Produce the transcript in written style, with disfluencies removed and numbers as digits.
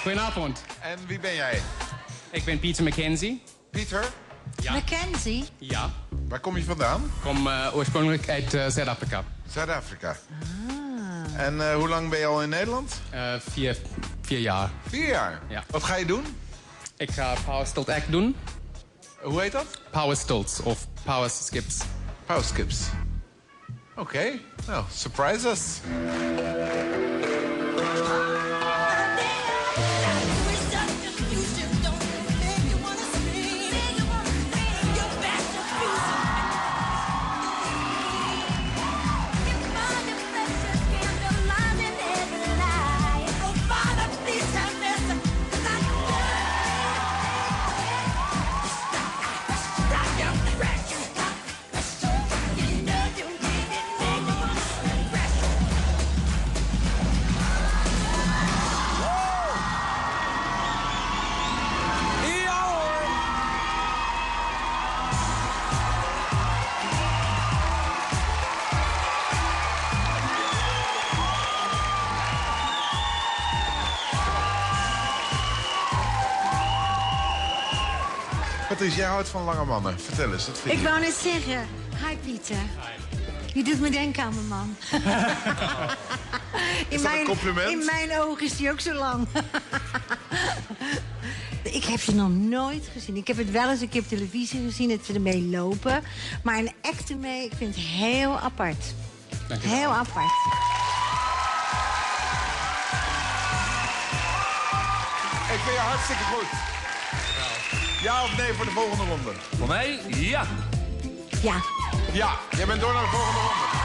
Goedenavond. En wie ben jij? Ik ben Peter McKenzie. Pieter? Ja. Mackenzie? Ja. Waar kom je vandaan? Ik kom oorspronkelijk uit Zuid-Afrika. Zuid-Afrika. En hoe lang ben je al in Nederland? 4 jaar. 4 jaar? Ja. Wat ga je doen? Ik ga Power Stilt Act doen. Hoe heet dat? Power Stilts of Power Skips. Power skips. Oké. Nou, surprise us. Patrice, jij houdt van lange mannen. Vertel eens, wat vind je? Ik wou net zeggen. Hi, Pieter. Je doet me denken aan mijn man. Is dat een compliment? In mijn ogen is hij ook zo lang. Ik heb ze nog nooit gezien. Ik heb het wel eens een keer op televisie gezien, dat ze ermee lopen. Maar een act ermee, ik vind het heel apart. Dankjewel. Heel apart. Ik vind je hartstikke goed. Ja of nee voor de volgende ronde? Voor mij, ja. Ja. Ja, jij bent door naar de volgende ronde.